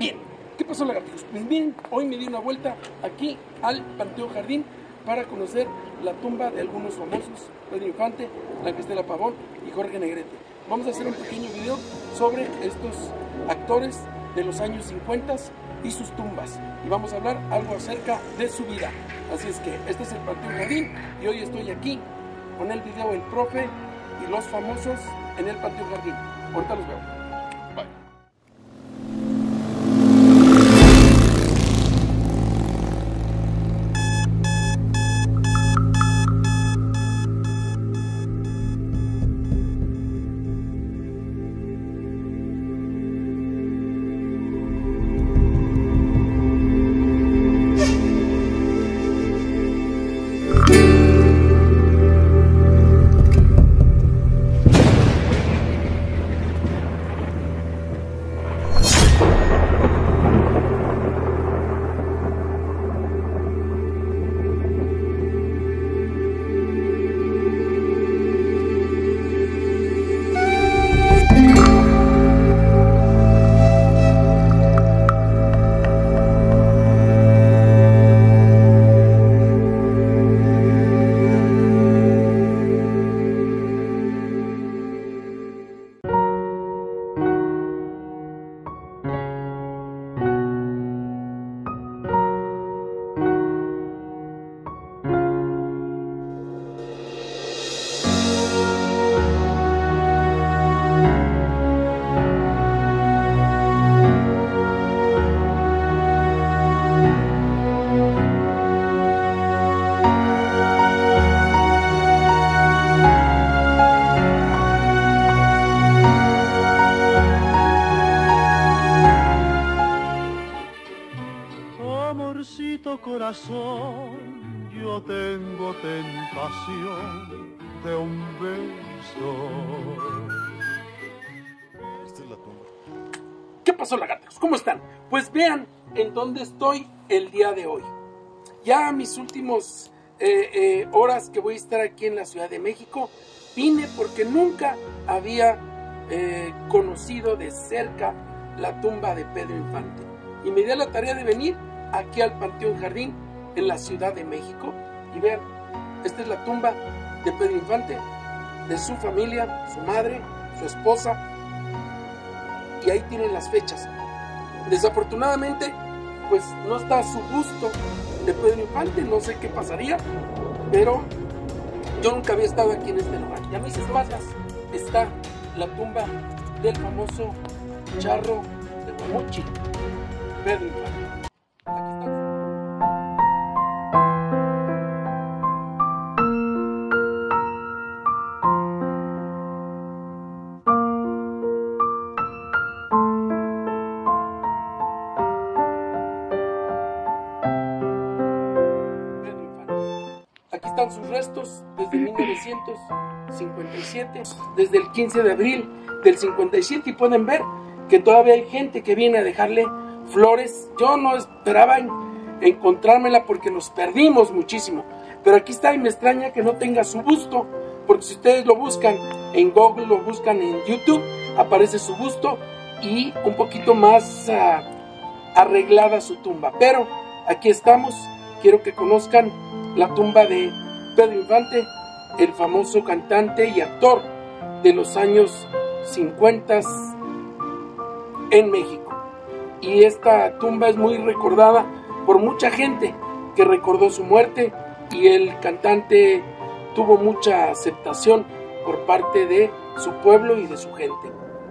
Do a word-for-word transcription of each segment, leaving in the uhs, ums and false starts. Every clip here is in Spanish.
Bien, ¿qué pasó, lagartijos? Pues bien, hoy me di una vuelta aquí al Panteón Jardín para conocer la tumba de algunos famosos: Pedro Infante, Blanca Pavón y Jorge Negrete. Vamos a hacer un pequeño video sobre estos actores de los años cincuenta y sus tumbas, y vamos a hablar algo acerca de su vida. Así es que este es el Panteón Jardín y hoy estoy aquí con el video El Profe y los famosos en el Panteón Jardín. Ahorita los veo. Bye. Corazón, yo tengo tentación de un beso. Esta es la tumba. ¿Qué pasó, lagartijos? ¿Cómo están? Pues vean en dónde estoy el día de hoy. Ya mis últimos eh, eh, horas que voy a estar aquí en la Ciudad de México, vine porque nunca había eh, conocido de cerca la tumba de Pedro Infante. Y me di a la tarea de venir aquí al Panteón Jardín en la Ciudad de México, y vean, esta es la tumba de Pedro Infante, de su familia, su madre, su esposa, y ahí tienen las fechas. Desafortunadamente, pues no está su busto de Pedro Infante, no sé qué pasaría, pero yo nunca había estado aquí en este lugar. Y a mis espaldas está la tumba del famoso charro de Guamuchi, Pedro Infante. Aquí están sus restos desde mil novecientos cincuenta y siete, desde el quince de abril del cincuenta y siete, y pueden ver que todavía hay gente que viene a dejarle flores. Yo no esperaba en, encontrármela porque nos perdimos muchísimo, pero aquí está, y me extraña que no tenga su busto, porque si ustedes lo buscan en Google, lo buscan en YouTube, aparece su busto y un poquito más uh, arreglada su tumba. Pero aquí estamos, quiero que conozcan la tumba de Pedro Infante, el famoso cantante y actor de los años cincuenta en México. Y esta tumba es muy recordada por mucha gente que recordó su muerte, y el cantante tuvo mucha aceptación por parte de su pueblo y de su gente.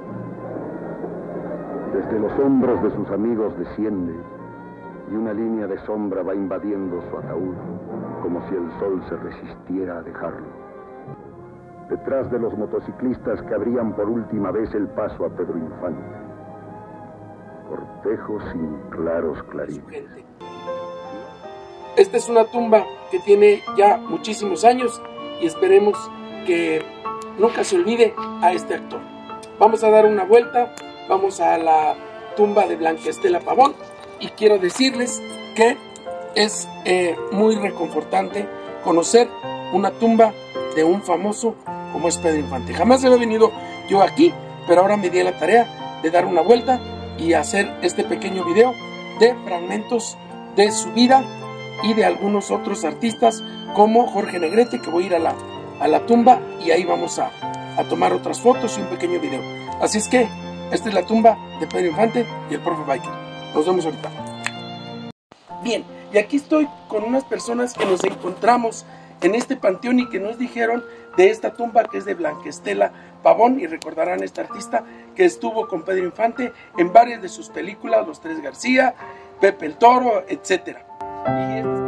Desde los hombros de sus amigos desciende, y una línea de sombra va invadiendo su ataúd, como si el sol se resistiera a dejarlo. Detrás de los motociclistas que abrían por última vez el paso a Pedro Infante. Cortejo sin claros clarines. Esta es una tumba que tiene ya muchísimos años, y esperemos que nunca se olvide a este actor. Vamos a dar una vuelta, vamos a la tumba de Blanca Pavón, y quiero decirles que es eh, muy reconfortante conocer una tumba de un famoso como es Pedro Infante. Jamás había venido yo aquí, pero ahora me di a la tarea de dar una vuelta y hacer este pequeño video de fragmentos de su vida y de algunos otros artistas como Jorge Negrete, que voy a ir a la, a la tumba y ahí vamos a, a tomar otras fotos y un pequeño video. Así es que esta es la tumba de Pedro Infante y el profe Biker. Nos vemos ahorita. Bien, y aquí estoy con unas personas que nos encontramos en este panteón y que nos dijeron de esta tumba, que es de Blanca Estela Pavón, y recordarán a esta artista que estuvo con Pedro Infante en varias de sus películas, Los Tres García, Pepe el Toro, etcétera. Y esta...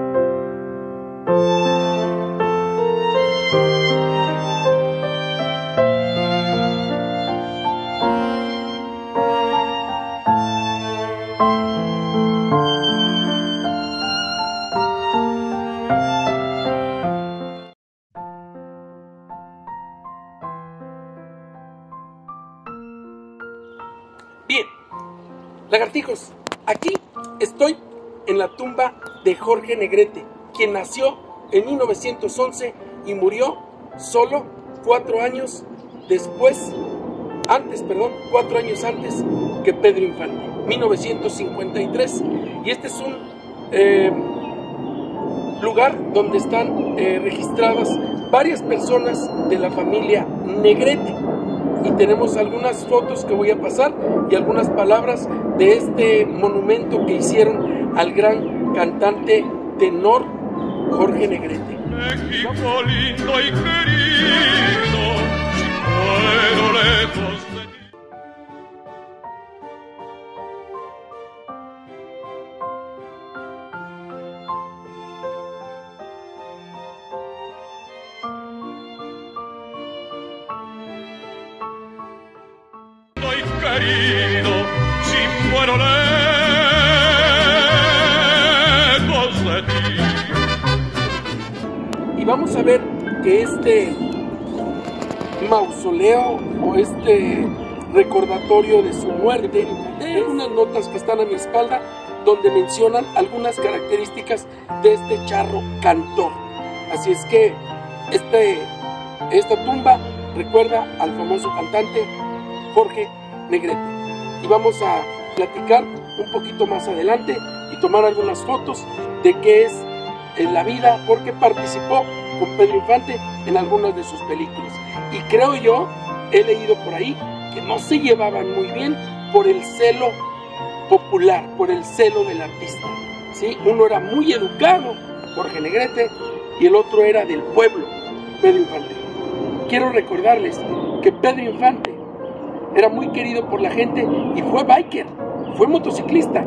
Bien, lagartijos, aquí estoy en la tumba de Jorge Negrete, quien nació en mil novecientos once y murió solo cuatro años después, antes, perdón, cuatro años antes que Pedro Infante, mil novecientos cincuenta y tres. Y este es un eh, lugar donde están eh, registradas varias personas de la familia Negrete. Y tenemos algunas fotos que voy a pasar y algunas palabras de este monumento que hicieron al gran cantante tenor Jorge Negrete. México lindo y querido, muero lejos de ti. Querido, si muero lejos de ti. Y vamos a ver que este mausoleo o este recordatorio de su muerte, hay unas notas que están a mi espalda donde mencionan algunas características de este charro cantor. Así es que este, esta tumba recuerda al famoso cantante Jorge Negrete. Y vamos a platicar un poquito más adelante y tomar algunas fotos de qué es en la vida, porque participó con Pedro Infante en algunas de sus películas. Y creo yo, he leído por ahí, que no se llevaban muy bien por el celo popular, por el celo del artista, ¿sí? Uno era muy educado, Jorge Negrete, y el otro era del pueblo, Pedro Infante. Quiero recordarles que Pedro Infante era muy querido por la gente y fue biker, fue motociclista.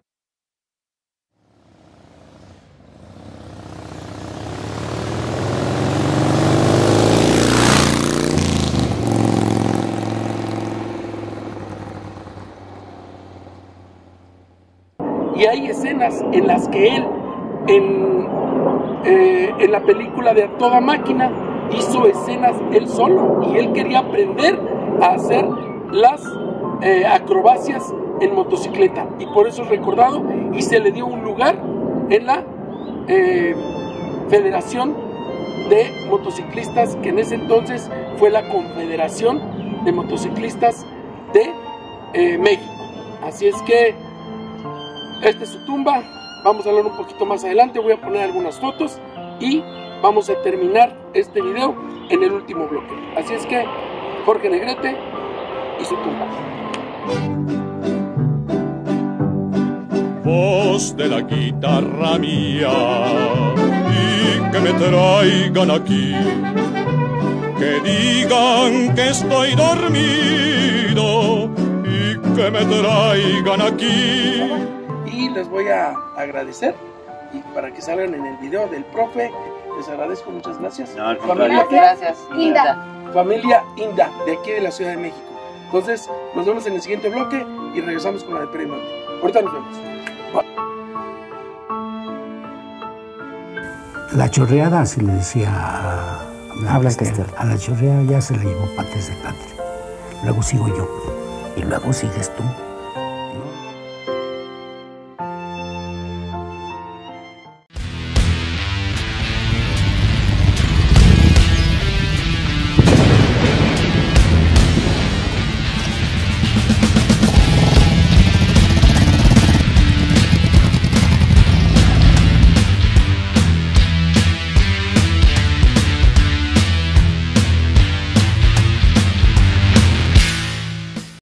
Y hay escenas en las que él, en, eh, en la película de A Toda Máquina, hizo escenas él solo y él quería aprender a hacer las eh, acrobacias en motocicleta, y por eso es recordado y se le dio un lugar en la eh, Federación de Motociclistas, que en ese entonces fue la Confederación de Motociclistas de eh, México. Así es que esta es su tumba. Vamos a hablar un poquito más adelante, voy a poner algunas fotos y vamos a terminar este video en el último bloque. Así es que Jorge Negrete y su tumba. Voz de la guitarra mía, y que me traigan aquí, que digan que estoy dormido y que me traigan aquí. Y les voy a agradecer, y para que salgan en el video del profe, les agradezco, muchas gracias. No, al Familia, gracias, Inda. Familia Inda, de aquí de la Ciudad de México. Entonces, nos vemos en el siguiente bloque y regresamos con la de Pedro Infante. Ahorita nos vemos. La chorreada, se le decía a, a, Blanca Estela. A la chorreada ya se la llevó Pates de Catre. Luego sigo yo. Y luego sigues tú.